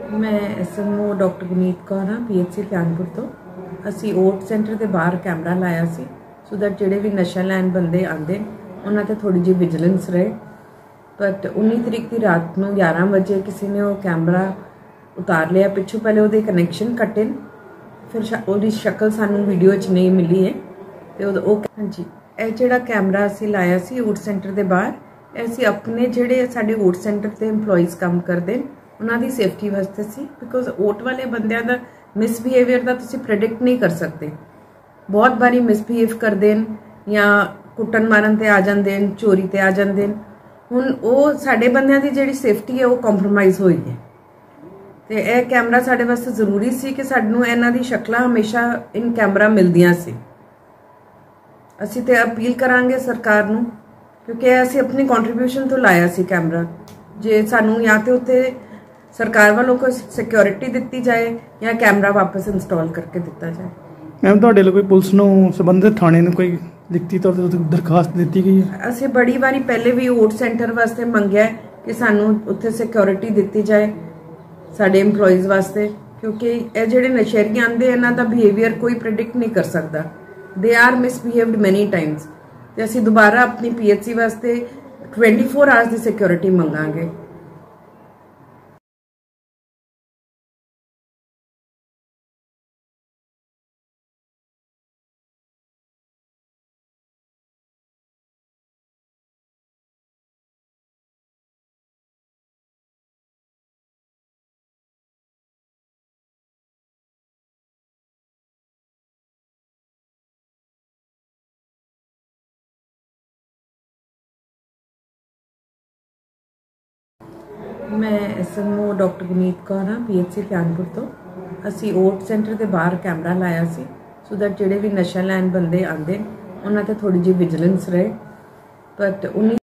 मैं SMO doctor Guneet Kaur हाँ PHC Kanpur तो असी ओट सेंटर के बाहर कैमरा लाया सी सो दैट जोड़े भी नशा लैन बंदे आते उन्होंने थोड़ी जी विजिलेंस रहे। बट 19 तरीक की रात को 11 बजे किसी ने वो कैमरा उतार लिया पिछू। पहले वो कनैक्शन कटे फिर वो शक्ल सानू वीडियो च नहीं मिली है। तो हाँ जी यह जोड़ा कैमरा असी लाया सी ओट सेंटर के बाहर असी अपने जोड़े साडे ओट सेंटर के एम्पलॉइज़ काम करते उन्होंने सेफ्टी वास्ते सी। बिकॉज ओट वाले बंदियां दा मिसबिहेवियर का तुसीं प्रेडिक्ट नहीं कर सकते। बहुत बारी मिसबिहेव करते या कुटन मारन ते आ जाते चोरी ते आ जाते। हुण वो साडे बंदियां दी जिहड़ी सेफ्टी है वो कॉम्प्रोमाइज़ हुई है। तो यह कैमरा साडे वास्ते जरूरी सी कि सानू इन्हां दी शक्लां हमेशा इन कैमरा मिलदियां सी। असीं ते अपील करांगे सरकार नूं क्योंकि असीं अपनी कॉन्ट्रीब्यूशन तो लाया सी कैमरा। जे सानू या तो उत्ते सरकार वालों को सिक्योरिटी दी जाए या कैमरा वापस इंस्टॉल करके दिता जाए। मैम तुहाडे कोई पुलिस नूं संबंधित थाने नूं कोई लिखती तौर ते दरखास्त दी गई है? असीं बड़ी बारी पहले भी ओट सेंटर वास्ते मंगया कि सानू उत्थे सिक्योरिटी दी जाए साडे एम्पलॉइज़ वास्ते क्योंकि ये जिहड़े नशेरी आंदे इन्हां दा बिहेवियर कोई प्रेडिक्ट नहीं कर सकता। They are misbehaved many times. तो असीं दोबारा अपनी PHC वास्ते 24 आवर्स की सिक्योरिटी मंगांगे। मैं SMO डॉक्टर गुनीत कौर हाँ PHC कानपुर तो असी ओट सेंटर के बाहर कैमरा लाया सी सो दैट जोड़े भी नशा लैन बंदे आते उन्होंने थोड़ी जी विजिलेंस रहे। बट 19